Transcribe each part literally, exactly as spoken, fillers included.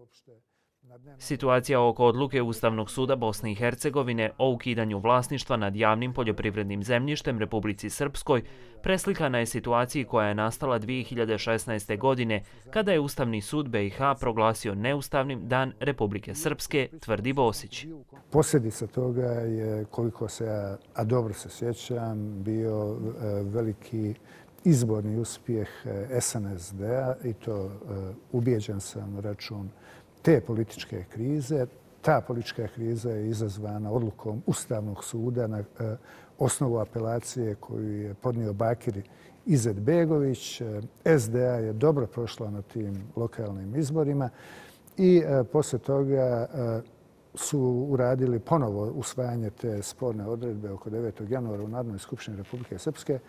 Situacija oko odluke Ustavnog suda Bosne i Hercegovine o ukidanju vlasništva nad javnim poljoprivrednim zemljištem Republici Srpskoj preslikana je situaciji koja je nastala dvije hiljade šesnaeste. godine kada je Ustavni sud B i H proglasio neustavnim Dan Republike Srpske, tvrdi Bosić. Posljedica toga je, koliko se ja, a dobro se sjećam, bio veliki izborni uspjeh S N S D-a i to ubijeđen sam na račun te političke krize. Ta politička kriza je izazvana odlukom Ustavnog suda na osnovu apelacije koju je podnio Bakir Izetbegović. S D A je dobro prošla na tim lokalnim izborima i poslije toga su uradili ponovo usvajanje te sporne odredbe oko devetog januara u Narodnoj skupštini Republike Srpske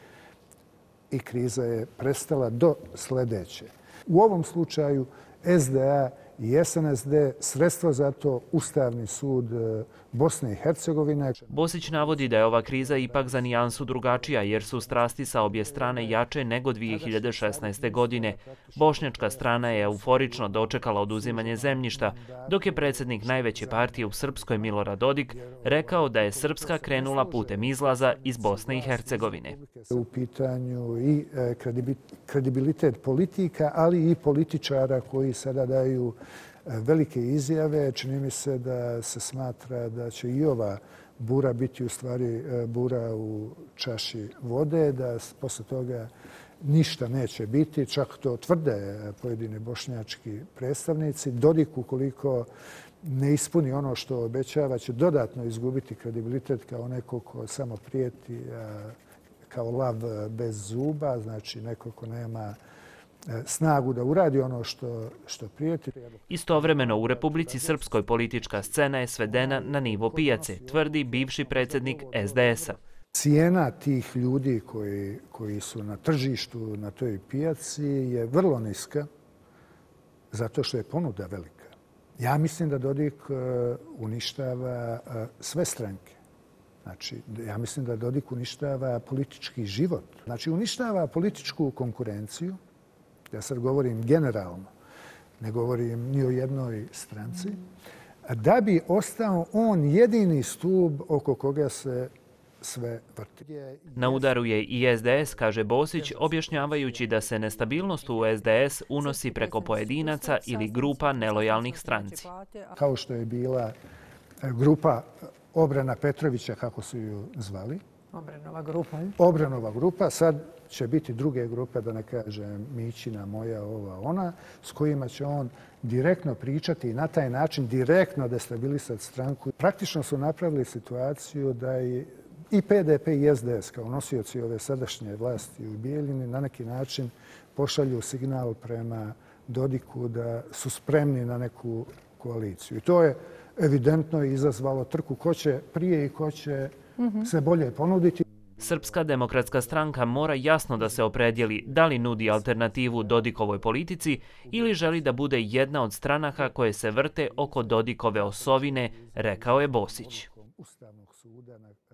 i kriza je prestala do sljedeće. U ovom slučaju S D A i S N S D, sredstvo za to Ustavni sud Bosne i Hercegovine. Bosić navodi da je ova kriza ipak za nijansu drugačija jer su strasti sa obje strane jače nego dvije hiljade šesnaeste. godine. Bošnjačka strana je euforično dočekala oduzimanje zemljišta, dok je predsjednik najveće partije u Srpskoj Milorad Dodik rekao da je Srpska krenula putem izlaza iz Bosne i Hercegovine. U pitanju i kredibilitet politika, ali i političara koji sada daju velike izjave. Čini mi se da se smatra da će i ova bura biti u stvari bura u čaši vode, da posle toga ništa neće biti. Čak to tvrde pojedini bošnjački predstavnici. Dodik, ukoliko ne ispuni ono što obećava, će dodatno izgubiti kredibilitet kao neko ko samo prijeti, kao lav bez zuba, znači neko ko nema snagu da uradi ono što, što prijeti. Istovremeno u Republici Srpskoj politička scena je svedena na nivo pijace, tvrdi bivši predsjednik S D S-a. Cijena tih ljudi koji, koji su na tržištu, na toj pijaci je vrlo niska zato što je ponuda velika. Ja mislim da Dodik uništava sve stranke. Znači, ja mislim da Dodik uništava politički život. Znači, uništava političku konkurenciju. Ja sad govorim generalno, ne govorim ni o jednoj stranci, da bi ostao on jedini stup oko koga se sve vrti. Na udaru je i S D S, kaže Bosić, objašnjavajući da se nestabilnost u S D S unosi preko pojedinaca ili grupa nelojalnih stranci. Kao što je bila grupa Obrana Petrovića, kako su ju zvali. Obranova grupa. Obranova grupa. Sad će biti druge grupe, da ne kažem Mićina, moja, ova, ona, s kojima će on direktno pričati i na taj način direktno destabilisati stranku. Praktično su napravili situaciju da je i P D P i S D S kao nosioci ove sadašnje vlasti u Bijeljini na neki način pošalju signal prema Dodiku da su spremni na neku koaliciju. I to je evidentno izazvalo trku ko će prije i ko će se bolje ponuditi. Srpska demokratska stranka mora jasno da se opredijeli da li nudi alternativu Dodikovoj politici ili želi da bude jedna od stranaka koje se vrte oko Dodikove osovine, rekao je Bosić. Ustavnog suda na